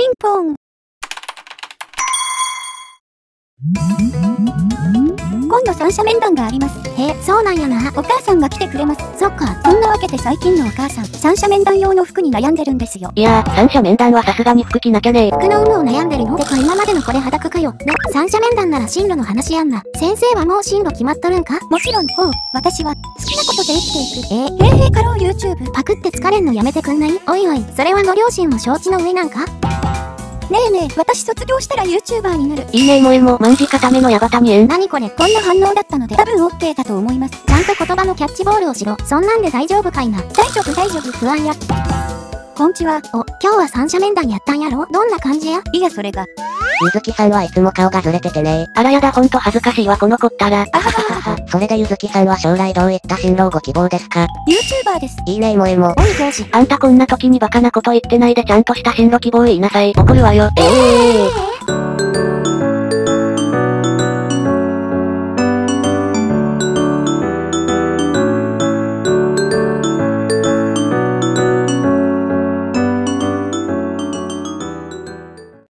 ンポン。今度三者面談があります。 へえ、そうなんやな。 お母さんが来てくれます。 そっか。 そんなわけで最近のお母さん、三者面談用の服に悩んでるんですよ。 いやー、三者面談はさすがに服着なきゃね服の有無を悩んでるの？てか今までのこれ裸かよ。ね、三者面談なら進路の話やんな。先生はもう進路決まっとるんか？ もちろん、私は好きなことで生きていく。へいへいかろう YouTube。 パクって疲れんのやめてくんない？おいおい、それはご両親も承知の上なんか？ ねえねえ、私卒業したら YouTuber になる。 いいねえもえも、まんじ固めのヤバタミエン。 何これ？ こんな反応だったので多分 OK だと思います。 ちゃんと言葉のキャッチボールをしろ。そんなんで大丈夫かいな。 大丈夫大丈夫。 不安や。 こんちは。 お、今日は三者面談やったんやろ？どんな感じや？ いやそれが。 ゆずきさんはいつも顔がずれててね。 あらやだほんと恥ずかしいわこの子ったら。 あはははは。 それでゆずきさんは将来どういった進路をご希望ですか？ YouTuber です。 いいねえもえも。 おい上司。 あんたこんな時にバカなこと言ってないでちゃんとした進路希望言いなさい。怒るわよ。